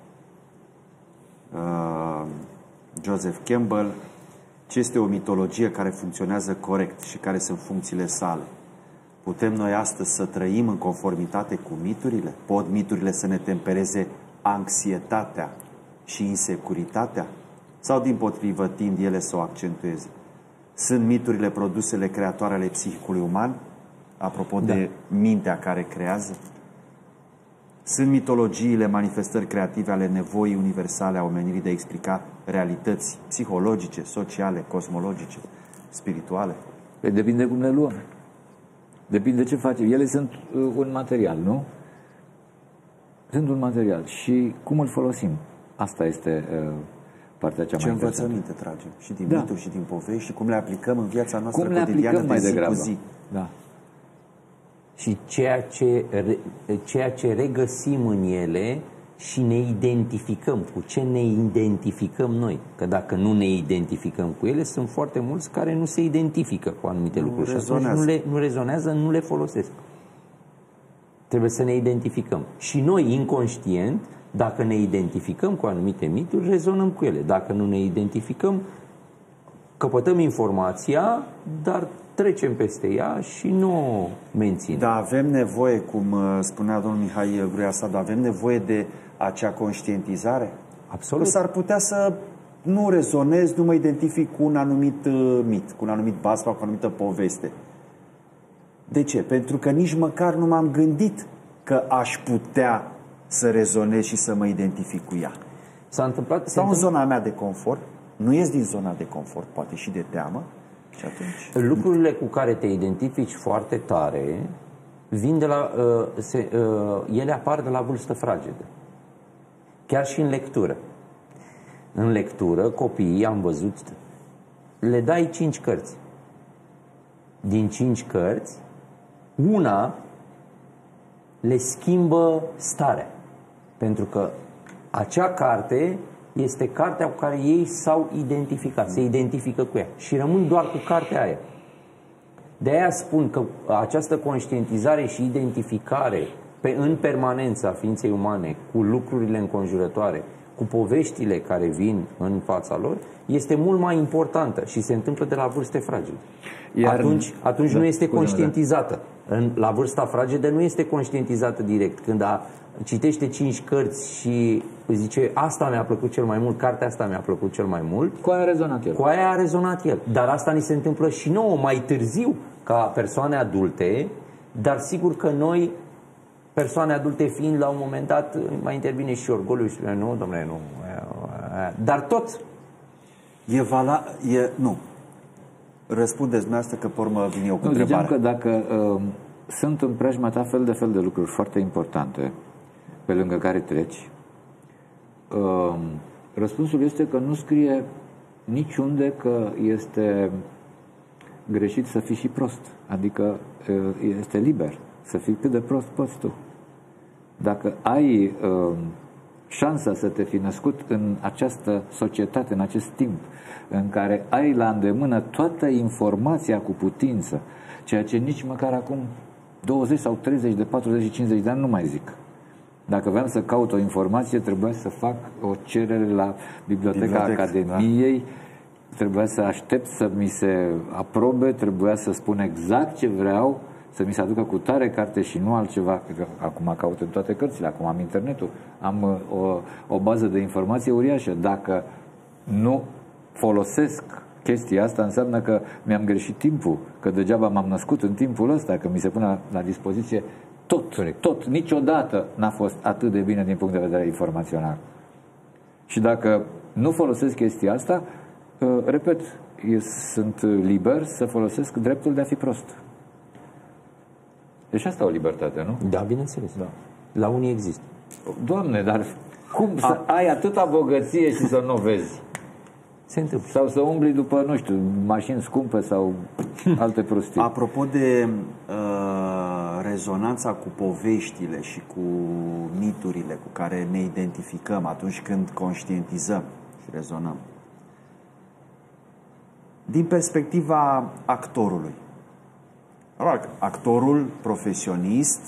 Uh, Joseph Campbell, ce este o mitologie care funcționează corect și care sunt funcțiile sale? Putem noi astăzi să trăim în conformitate cu miturile? Pot miturile să ne tempereze anxietatea și insecuritatea? Sau dimpotrivă tind ele să o accentueze? Sunt miturile produsele creatoare ale psihicului uman? Apropo da. de mintea care creează? Sunt mitologiile manifestări creative ale nevoii universale a omenirii de a explica realități psihologice, sociale, cosmologice, spirituale?
Păi depinde cum le luăm. Depinde ce facem. Ele sunt uh, un material, nu? Sunt un material. Și cum îl folosim? Asta este uh, partea cea
ce
mai interesantă.
Ce învățăminte tragem? Și din
da.
mituri și din povești și cum le aplicăm în viața noastră
cum
cotidiană
mai
de zi
degrabă.
cu zi.
Da.
Și ceea ce, ceea ce regăsim în ele și ne identificăm. Cu ce ne identificăm noi? Că dacă nu ne identificăm cu ele, sunt foarte mulți care nu se identifică cu anumite
nu
lucruri.
rezonează.
Și atunci nu, le, nu rezonează, nu le folosesc. Trebuie să ne identificăm. Și noi, inconștient, dacă ne identificăm cu anumite mituri, rezonăm cu ele. Dacă nu ne identificăm, căpătăm informația, dar trecem peste ea și nu o menținem.
Da, avem nevoie, cum spunea domnul Mihai Gruiasadu, avem nevoie de acea conștientizare?
Absolut.
S-ar putea să nu rezonez, nu mă identific cu un anumit uh, mit, cu un anumit basma, cu o anumită poveste. De ce? Pentru că nici măcar nu m-am gândit că aș putea să rezonez și să mă identific cu ea.
S-a întâmplat...
Sau în zona mea de confort, nu ies din zona de confort, poate și de teamă, și atunci...
Lucrurile cu care te identifici foarte tare vin de la... Uh, se, uh, ele apar de la vârstă fragedă. Chiar și în lectură. În lectură, copiii, am văzut, le dai cinci cărți. Din cinci cărți, una le schimbă starea. Pentru că acea carte este cartea cu care ei s-au identificat, se identifică cu ea și rămân doar cu cartea aia. De aia spun că această conștientizare și identificare pe, în permanență a ființei umane cu lucrurile înconjurătoare, cu poveștile care vin în fața lor, este mult mai importantă și se întâmplă de la vârste fragede. Iar atunci atunci da, nu este conștientizată. În, la vârsta fragedă nu este conștientizată direct. Când a, citește cinci cărți și zice, asta mi-a plăcut cel mai mult, cartea asta mi-a plăcut cel mai mult.
Cu aia a rezonat el.
Cu aia a rezonat el. Dar asta ni se întâmplă și nouă mai târziu, ca persoane adulte, dar sigur că noi, persoane adulte fiind, la un moment dat mai intervine și orgoliul și spune, nu, domnule, nu. Dar tot.
E vala... E... Nu. Răspundeți dumneavoastră că pe urmă vin eu cu
nu,
întrebarea.
că dacă uh, sunt în preajma ta fel de fel de lucruri foarte importante pe lângă care treci, uh, răspunsul este că nu scrie niciunde că este greșit să fii și prost. Adică uh, este liber să fii cât de prost poți tu. Dacă ai uh, șansa să te fi născut în această societate, în acest timp, în care ai la îndemână toată informația cu putință, ceea ce nici măcar acum douăzeci sau treizeci de patruzeci și cincizeci de ani nu mai zic. Dacă vreau să caut o informație, trebuia să fac o cerere la Biblioteca Biblioteca Academiei, da. Trebuia să aștept să mi se aprobe, trebuia să spun exact ce vreau, să mi se aducă cu tare carte și nu altceva. Acum caut în toate cărțile, acum am internetul, am o, o bază de informație uriașă. Dacă nu folosesc chestia asta, înseamnă că mi-am greșit timpul, că degeaba m-am născut în timpul ăsta, că mi se pune la, la dispoziție tot, tot, niciodată n-a fost atât de bine din punct de vedere informațional. Și dacă nu folosesc chestia asta, uh, repet, eu sunt liber să folosesc dreptul de a fi prost. Deci asta o libertate, nu?
Da, bineînțeles. Da. La unii există.
Doamne, dar cum a... să ai atâta bogăție și să nu vezi?
Se întâmplă.
Sau să umbli după, nu știu, mașini scumpe sau alte prostii.
Apropo de uh, rezonanța cu poveștile și cu miturile cu care ne identificăm atunci când conștientizăm și rezonăm. Din perspectiva actorului. Actorul profesionist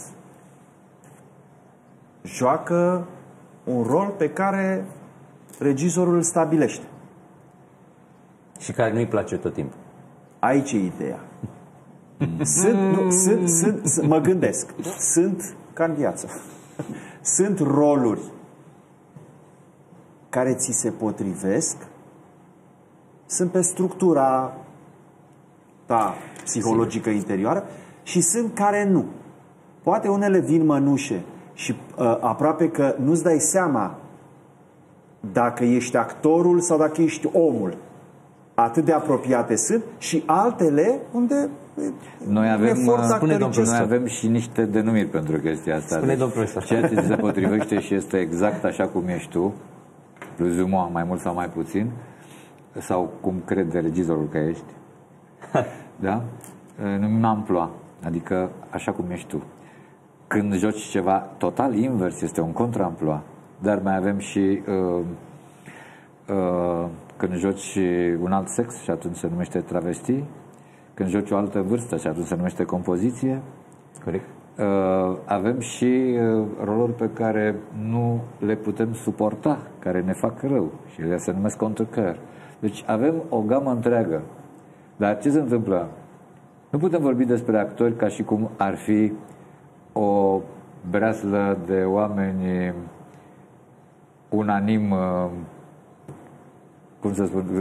joacă un rol pe care regizorul îl stabilește.
Și care nu-i place tot timpul.
Aici e ideea. Sunt, nu, sunt, sunt, sunt, mă gândesc, sunt ca în viață. Sunt roluri care ți se potrivesc, sunt pe structura ta psihologică interioară și sunt care nu. Poate unele vin mănușe și uh, aproape că nu-ți dai seama dacă ești actorul sau dacă ești omul. Atât de apropiate sunt și altele unde
noi avem, spune, domnul, noi avem și niște denumiri pentru chestia asta.
Spune, domnul profesor.
Ceea ce ți se potrivește și este exact așa cum ești tu, plus ou mai mult sau mai puțin, sau cum crede regizorul că ești, da? Numim amploa, adică așa cum ești tu. Când joci ceva total invers, este un contraamploa, dar mai avem și uh, uh, când joci un alt sex și atunci se numește travesti, când joci o altă vârstă și atunci se numește compoziție.
Corect.
Uh, avem și uh, roluri pe care nu le putem suporta, care ne fac rău și le se numesc contrecări. Deci avem o gamă întreagă. Dar ce se întâmplă? Nu putem vorbi despre actori ca și cum ar fi o breaslă de oameni unanim, cum să spun,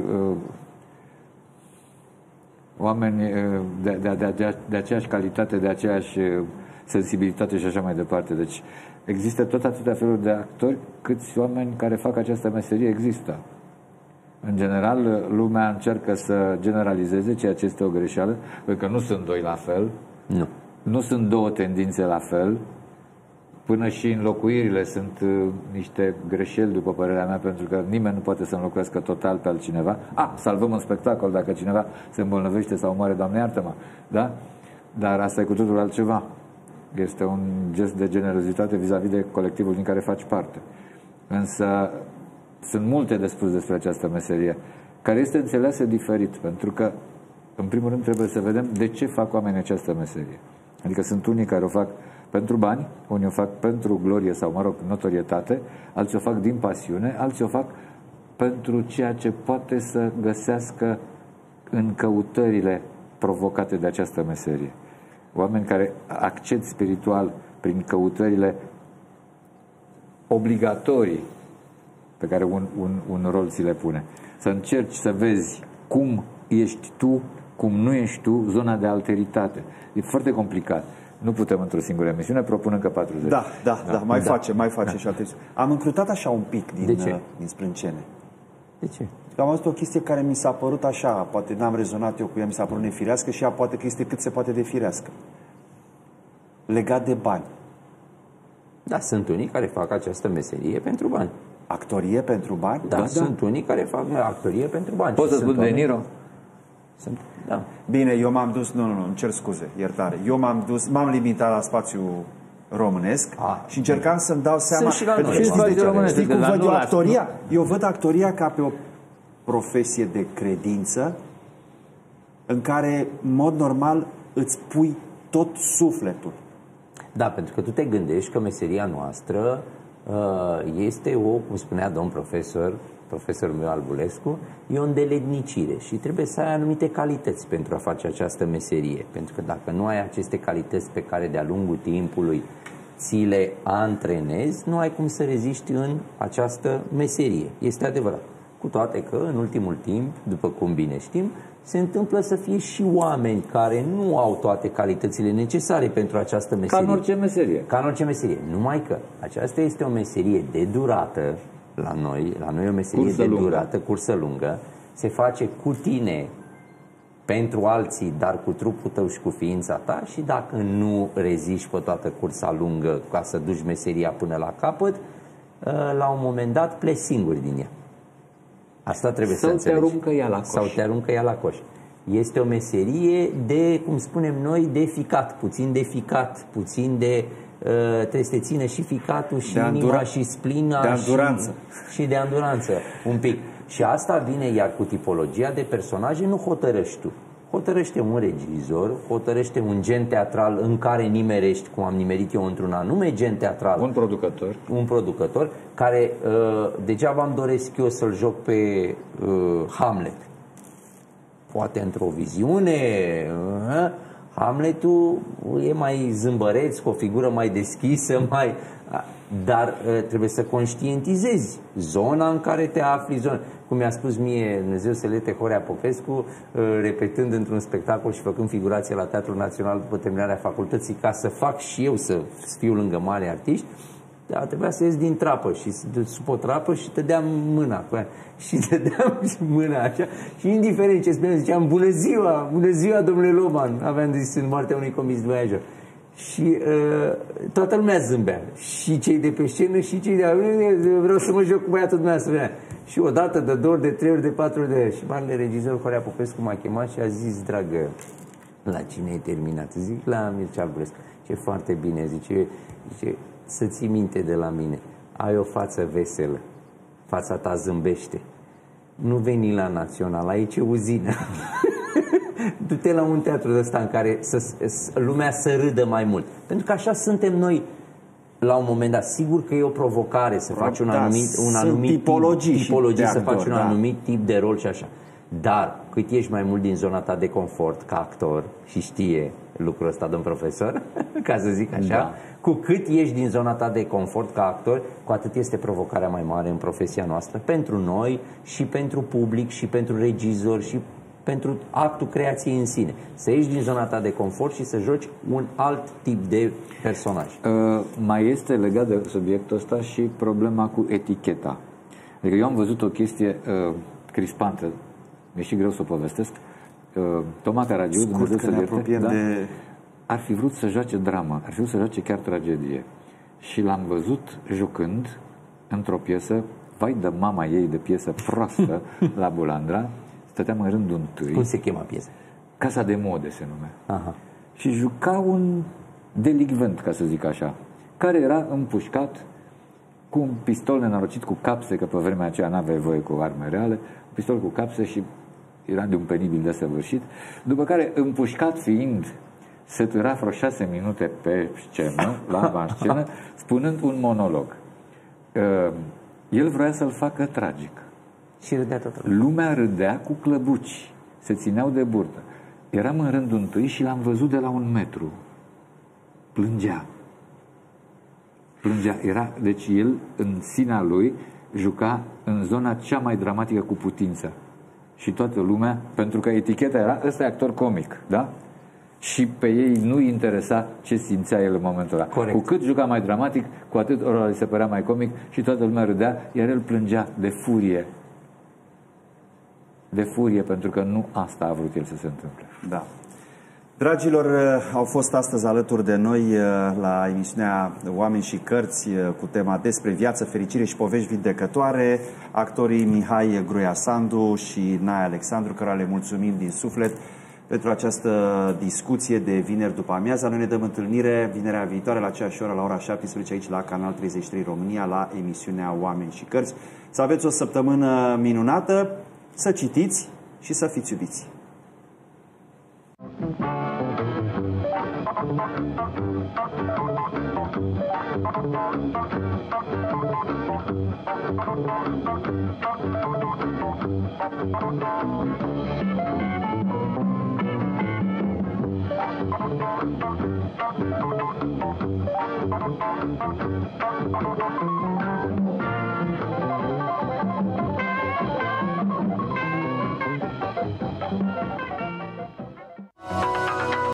oameni de, de, de, de, de aceeași calitate, de aceeași sensibilitate și așa mai departe. Deci există tot atâtea feluri de actori câți oameni care fac această meserie există. În general, lumea încearcă să generalizeze, ceea ce este o greșeală, pentru că nu sunt doi la fel.
Nu.
Nu sunt două tendințe la fel. Până și înlocuirile sunt uh, niște greșeli, după părerea mea, pentru că nimeni nu poate să înlocuiască total pe altcineva. A, salvăm un spectacol dacă cineva se îmbolnăvește sau moare, Doamne iartă-mă. Da? Dar asta e cu totul altceva. Este un gest de generozitate vis-a-vis de colectivul din care faci parte. Însă sunt multe de spus despre această meserie, care este înțeleasă diferit, pentru că, în primul rând, trebuie să vedem de ce fac oamenii această meserie. Adică sunt unii care o fac pentru bani, unii o fac pentru glorie sau, mă rog, notorietate, alții o fac din pasiune, alții o fac pentru ceea ce poate să găsească în căutările provocate de această meserie. Oameni care acced spiritual prin căutările obligatorii pe care un, un, un rol ți le pune. Să încerci să vezi cum ești tu, cum nu ești tu, zona de alteritate. E foarte complicat. Nu putem într-o singură emisiune, propun încă patruzeci.
Da, da, da, da mai
da.
face, mai face
da.
și alte. Am încrutat așa un pic din,
de ce?
din Sprâncene.
De ce?
Am văzut o chestie care mi s-a părut așa, poate n-am rezonat eu cu ea, mi s-a părut nefirească și ea poate că este cât se poate de firească. Legat de bani.
Da, sunt unii care fac această meserie pentru bani.
Actorie pentru bani?
Da, da, sunt unii care fac actorie pentru bani.
Poți să spun De Niro?
Sunt, da.
Bine, eu m-am dus, nu, nu, nu, îmi cer scuze, iertare. Eu m-am dus, m-am limitat la spațiu românesc A, și încercam să-mi dau seama.
Și la
pentru
noi,
știi,
știi,
românesc, știi cum văd eu actoria?
Nu?
Eu văd actoria ca pe o profesie de credință în care, în mod normal, îți pui tot sufletul.
Da, pentru că tu te gândești că meseria noastră este o, cum spunea domn profesor, profesorul meu Albulescu, e o îndeletnicire și trebuie să ai anumite calități pentru a face această meserie. Pentru că dacă nu ai aceste calități pe care de-a lungul timpului ți le antrenezi, nu ai cum să reziști în această meserie. Este adevărat. Cu toate că, în ultimul timp, după cum bine știm, se întâmplă să fie și oameni care nu au toate calitățile necesare pentru această meserie.
Ca în orice meserie.
Ca în orice meserie. Numai că aceasta este o meserie de durată la noi. La noi e o meserie cursă de lungă. durată, cursă lungă. Se face cu tine, pentru alții, dar cu trupul tău și cu ființa ta, și dacă nu reziști pe toată cursa lungă ca să duci meseria până la capăt, la un moment dat pleci singur din ea. Asta trebuie
Sau
să înțelegi.
te aruncă ea la coș.
Sau te aruncă ea la coș. Este o meserie de, cum spunem noi, de ficat, puțin de ficat, puțin de... Uh, trebuie să te țină și ficatul, și inima, și splina,
de anduranță.
Și, și de anduranță, un pic. Și asta vine iar cu tipologia de personaje, nu hotărăști tu. Hotărăște un regizor, hotărăște un gen teatral în care nimerești, cum am nimerit eu într-un anume gen teatral.
Un producător.
Un producător, care uh, degeaba îmi doresc eu să-l joc pe uh, Hamlet. Poate într-o viziune, uh, Hamletul e mai zâmbăreț, cu o figură mai deschisă, mai... dar uh, trebuie să conștientizezi zona în care te afli, zona. Cum mi-a spus mie Dumnezeu Selete Horea Popescu, uh, repetând într-un spectacol și făcând figurație la Teatrul Național după terminarea facultății, ca să fac și eu să fiu lângă mari artiști, dar trebuia să ies din trapă și sub o trapă și te deam mâna cu ea. Și te deam mâna așa. Și indiferent ce spuneam, ziceam, bună ziua, bună ziua, domnule Loban. Aveam zis în moartea unui comis de aia. Și uh, toată lumea zâmbea. Și cei de pe scenă și cei de... Vreau să mă joc cu băiatul dumneavoastră. Și odată, de două ori, de trei ori, de patru ori de aia. Și marele regizor Horea Popescu m-a chemat și a zis, dragă, la cine ai terminat? Zic, la Mircea Burescu. Ce foarte bine, zice, zice, să ții minte de la mine. Ai o față veselă. Fața ta zâmbește. Nu veni la Național, aici e uzină. Du-te la un teatru de ăsta în care să, să, lumea să râdă mai mult. Pentru că așa suntem noi la un moment dat. Sigur că e o provocare să faci un
da,
anumit, un anumit
tipologii,
tip, tipologii
să
actor, faci un
da.
anumit tip de rol și așa. Dar cât ești mai mult din zona ta de confort ca actor, și știe lucrul ăsta domn profesor, ca să zic așa, da. Cu cât ești din zona ta de confort ca actor, cu atât este provocarea mai mare în profesia noastră, pentru noi și pentru public și pentru regizor și pentru actul creației în sine. Să ieși din zona ta de confort și să joci un alt tip de personaj.
Uh, mai este legat de subiectul ăsta și problema cu eticheta. Adică eu am văzut o chestie uh, crispantă, mi-e și greu să o povestesc. Uh, Toma Caragiu, Dumnezeu să-l ierte, da? de... ar fi vrut să joace dramă, ar fi vrut să joace chiar tragedie. Și l-am văzut jucând într-o piesă, vai de mama ei de piesă proastă, la Bulandra. Stăteam în rândul întâi.
Cum se chema piesa?
Casa de Mode se numea.
Aha.
Și juca un delicvent, ca să zic așa, care era împușcat cu un pistol nenorocit cu capse, că pe vremea aceea n-avea voie cu arme reale, un pistol cu capse și era de un penibil desăvârșit, după care, împușcat fiind, se târa vreo șase minute pe scenă, la avanscenă, spunând un monolog. Uh, el vrea să-l facă tragic.
Și râdea toată lumea.
Lumea râdea cu clăbuci, se țineau de burtă. Eram în rândul întâi și l-am văzut de la un metru. Plângea. Plângea. Era, deci el, în sinea lui, juca în zona cea mai dramatică cu putință. Și toată lumea, pentru că eticheta era, ăsta e actor comic, da? Și pe ei nu interesa ce simțea el în momentul ăla.
Corect.
Cu cât juca mai dramatic, cu atât ora îi se părea mai comic și toată lumea râdea, iar el plângea de furie. De furie, pentru că nu asta a vrut el să se întâmple.
Da. Dragilor, au fost astăzi alături de noi la emisiunea Oameni și Cărți cu tema despre viață, fericire și povești vindecătoare, actorii Mihai Gruia Sandu și Naia Alexandru, cărora le mulțumim din suflet pentru această discuție de vineri după amiaza. Noi ne dăm întâlnire vinerea viitoare la aceeași oră, la ora șaptesprezece, aici la Canal treizeci și trei România, la emisiunea Oameni și Cărți. Să aveți o săptămână minunată, să citiți și să fiți iubiți. Thank you.